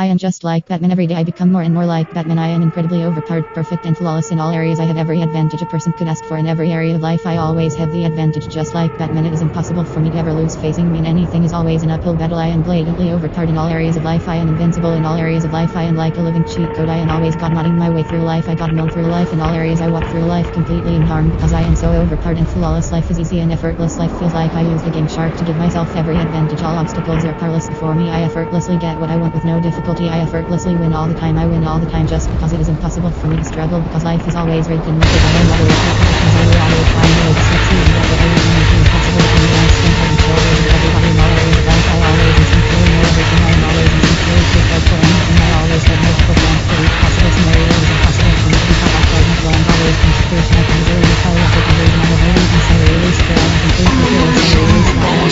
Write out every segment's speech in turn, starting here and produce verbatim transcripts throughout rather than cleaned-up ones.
I am just like Batman. Every day I become more and more like Batman. I am incredibly overpowered, perfect and flawless in all areas. I have every advantage a person could ask for in every area of life. I always have the advantage. Just like Batman, it is impossible for me to ever lose. Facing me in anything is always an uphill battle. I am blatantly overpowered in all areas of life. I am invincible in all areas of life. I am like a living cheat code. I am always God modding my way through life. I God mode through life in all areas. I walk through life completely unharmed because I am so overpowered and flawless. Life is easy and effortless. Life feels like I used a game shark to give myself every advantage. All obstacles are powerless before me. I effortlessly get what I want with no difficulty. I effortlessly win all the time. I win all the time just because it is impossible for me to struggle, because life is always rigged and wicked. I am always because I will always find ways to succeed and get what I really make it impossible for me. I stand head and shoulders with everybody in all areas of life. I always instinctively know everything. I am always instinctively prepared for anything. I always have multiple plans for each possible scenario. It is impossible for me to be caught off guard and planned. Always in situation I can easily use telegraphic conversion. I have no reason to release it. I am completely fearless and release that. I am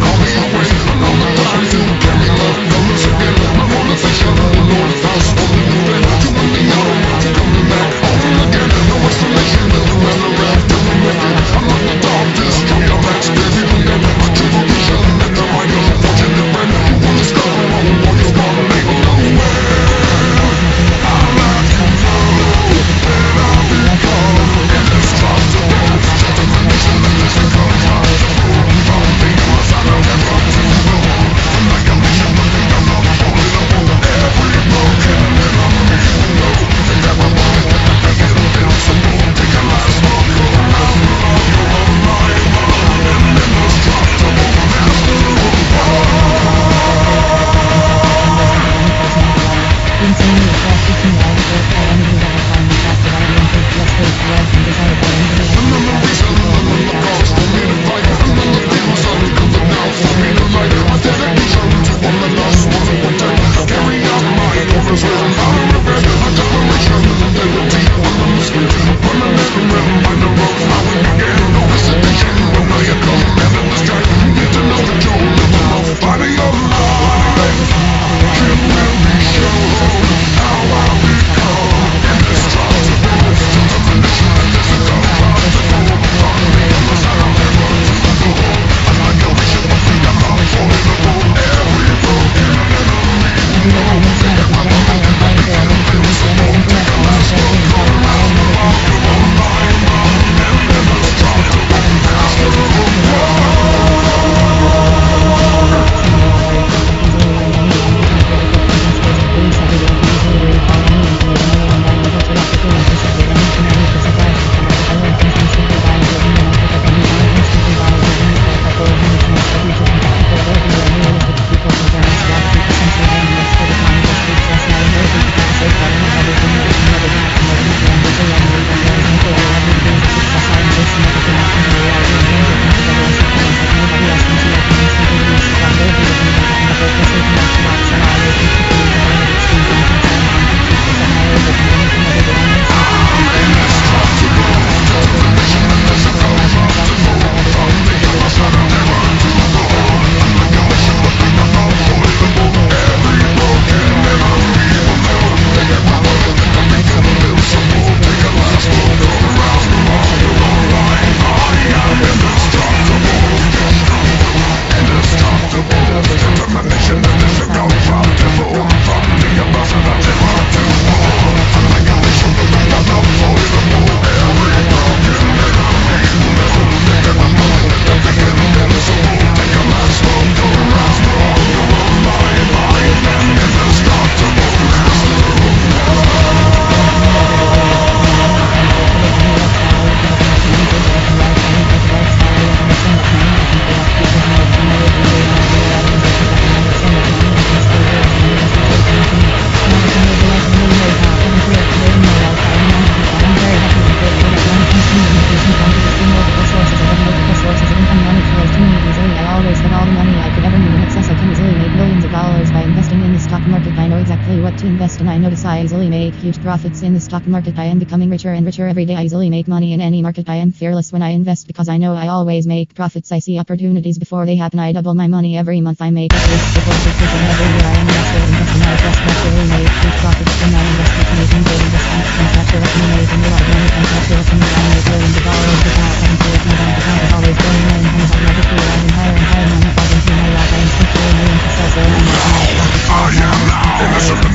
to invest and I notice I easily make huge profits in the stock market. I am becoming richer and richer every day. I easily make money in any market. I am fearless when I invest because I know I always make profits. I see opportunities before they happen. I double my money every month. I make at least triple digits and every year I am naturally investing. I just naturally make huge profits from my investments, making good investments and naturally making a lot of money and naturally I make millions of dollars without having to look my bank account is always growing and I'm magically rising higher and higher. I'm not into my life. I am simply a million to sell so I'm making profits. I am now in the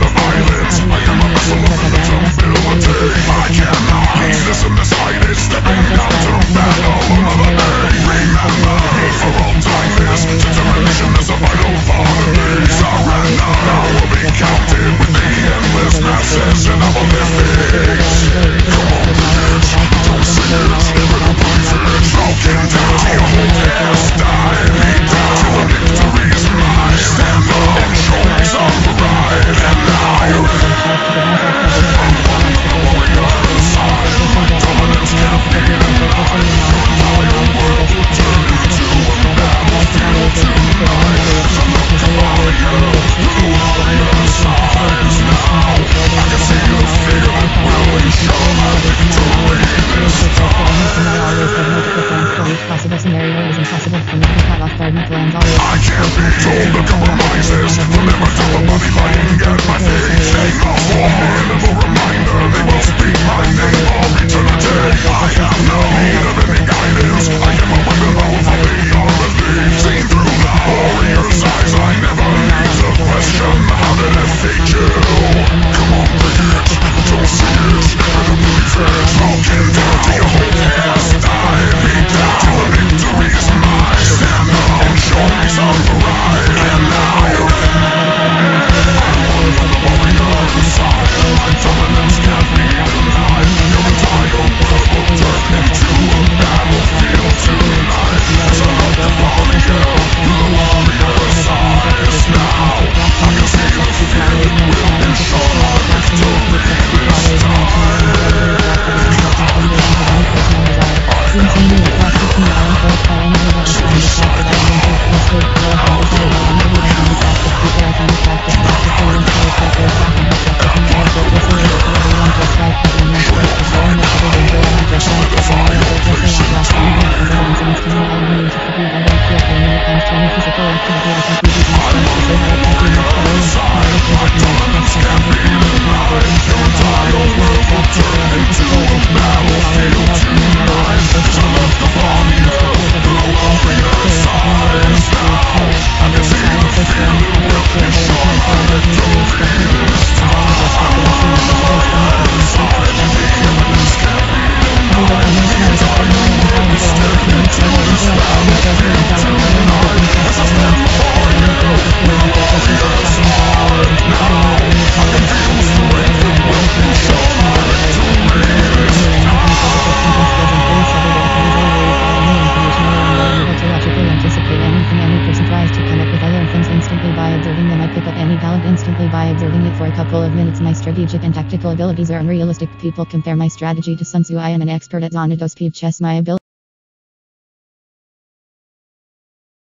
playing it for a couple of minutes. My strategic and tactical abilities are unrealistic. People compare my strategy to Sun Tzu. I am an expert at Xanados Speed chess. My ability